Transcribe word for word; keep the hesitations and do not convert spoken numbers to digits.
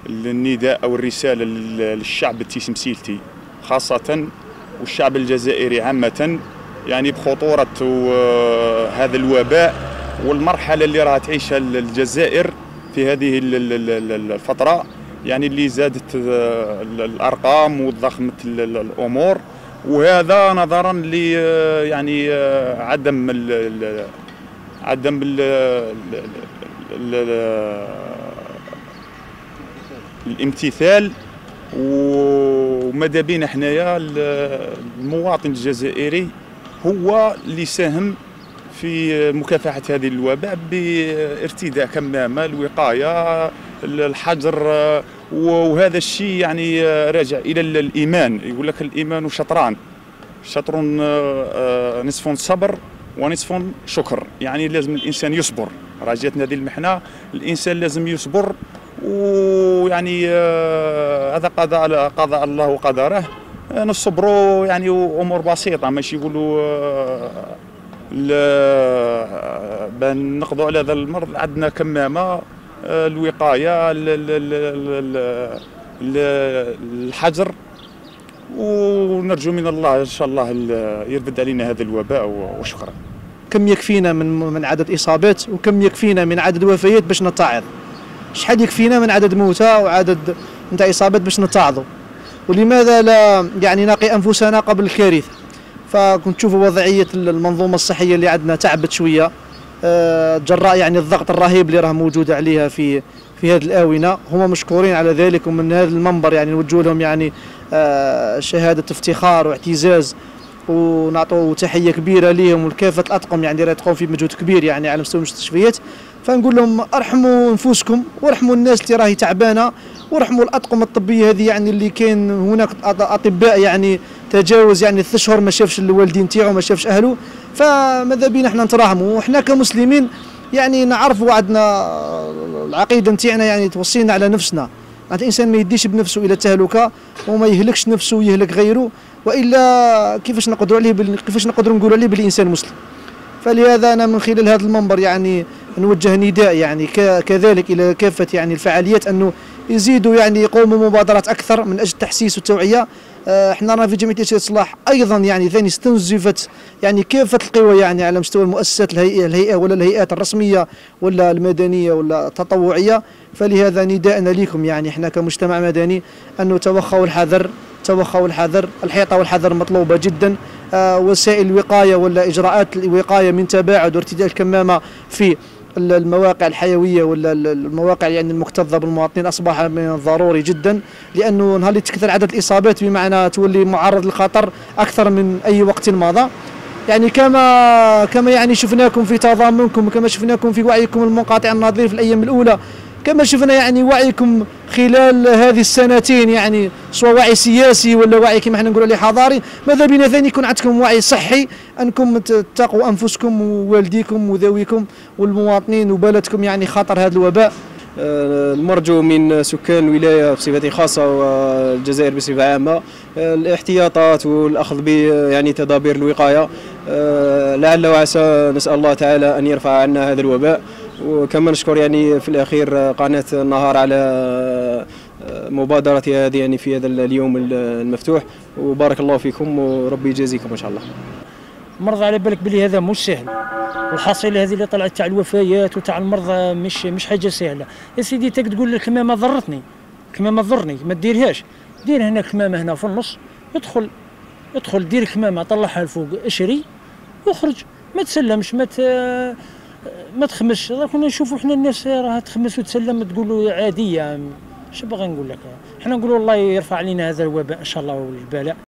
النداء أو الرسالة للشعب التيسمسيلتي خاصة والشعب الجزائري عامة، يعني بخطورة هذا الوباء والمرحلة اللي راح تعيشها الجزائر في هذه الفترة، يعني اللي زادت الأرقام وضخمت الأمور، وهذا نظرا ل يعني عدم ال عدم ال الامتثال. وماذا بينا حنايا المواطن الجزائري هو اللي ساهم في مكافحة هذه الوباء بارتداء كمامة، الوقاية، الحجر، وهذا الشيء يعني راجع إلى الإيمان. يقول لك الإيمان شطران، شطر نصف صبر ونصف شكر، يعني لازم الإنسان يصبر. راجعتنا هذه المحنة، الإنسان لازم يصبر، ويعني هذا قضاء قضاء الله وقدره، نصبروا يعني أمور بسيطة، ماشي يقولوا بان نقضوا على هذا المرض. عندنا كمامة، الوقاية، الحجر، ونرجو من الله إن شاء الله يرفد علينا هذا الوباء، وشكرا. كم يكفينا من من عدد إصابات، وكم يكفينا من عدد وفيات باش نتعظ؟ شحال يكفينا من عدد موتى وعدد نتاع إصابات باش نتعظوا؟ ولماذا لا يعني نقي أنفسنا قبل الكارثة؟ فكنت تشوفوا وضعية المنظومة الصحية اللي عندنا تعبت شوية جراء يعني الضغط الرهيب اللي راه موجود عليها في في هذه الآونة. هم مشكورين على ذلك، ومن هذا المنبر يعني نوجه لهم يعني شهادة افتخار واعتزاز، ونعطوا تحية كبيرة لهم ولكافة الأطقم يعني راهي تقوم في مجهود كبير يعني على مستوى المستشفيات. فنقول لهم ارحموا انفسكم وارحموا الناس اللي راهي تعبانه، وارحموا الاطقم الطبيه هذه، يعني اللي كاين هناك اطباء يعني تجاوز يعني ثلاث شهور ما شافش الوالدين تاعو، ما شافش اهله. فماذا بينا احنا نتراحموا، وحنا كمسلمين يعني نعرفوا عندنا العقيده نتاعنا يعني توصينا على نفسنا، معناتها الانسان ما يديش بنفسه الى التهلكه وما يهلكش نفسه ويهلك غيره، والا كيفاش نقدروا عليه بال... كيفاش نقدروا نقولوا عليه بالانسان مسلم. فلهذا انا من خلال هذا المنبر يعني نوجه نداء يعني كذلك الى كافه يعني الفعاليات انه يزيدوا يعني يقوموا مبادرات اكثر من اجل التحسيس والتوعيه. احنا رانا في جمعيه الاصلاح ايضا يعني ثاني استنزفت يعني كافه القوى يعني على مستوى المؤسسات الهيئه الهيئه ولا الهيئات الرسميه ولا المدنيه ولا التطوعيه. فلهذا نداءنا لكم يعني احنا كمجتمع مدني انه توخوا الحذر، توخوا الحذر، الحيطه والحذر مطلوبه جدا. آه وسائل الوقايه ولا اجراءات الوقايه من تباعد وارتداء الكمامه في المواقع الحيويه ولا المواقع يعني المكتظه بالمواطنين اصبح من الضروري جدا، لانه نهار اللي تكثر عدد الاصابات بمعنى تولي معرض للخطر اكثر من اي وقت مضى. يعني كما كما يعني شفناكم في تضامنكم، وكما شفناكم في وعيكم المنقطع النظير في الايام الاولى، كما شفنا يعني وعيكم خلال هذه السنتين، يعني سواء وعي سياسي ولا وعي كما احنا نقولوا عليه حضاري. ماذا بينا ثاني يكون عندكم وعي صحي، انكم تتقوا انفسكم ووالديكم وذويكم والمواطنين وبلدكم يعني خطر هذا الوباء. المرجو من سكان الولايه بصفه خاصه والجزائر بصفه عامه الاحتياطات والاخذ ب يعني تدابير الوقايه، لعل وعسى نسال الله تعالى ان يرفع عنا هذا الوباء. وكما نشكر يعني في الاخير قناه النهار على مبادرتها هذه يعني في هذا اليوم المفتوح، وبارك الله فيكم وربي يجازيكم ان شاء الله. مرضى على بالك بلي هذا مش سهل، والحصيله هذه اللي طلعت تاع الوفيات وتاع المرضى مش مش حاجه سهله. يا سيدي تك تقول الكمامه ضرتني، الكمامه ضرني، ما ديرهاش، دير هنا الكمامه هنا في النص، ادخل ادخل دير الكمامه طلعها لفوق، اشري واخرج، ما تسلمش، ما ما تخمش. كنا نشوفوا احنا الناس راها تخمس وتسلم تقولوا عاديه. اش باغي نقول لك، احنا نقولوا الله يرفع علينا هذا الوباء ان شاء الله والبلاء.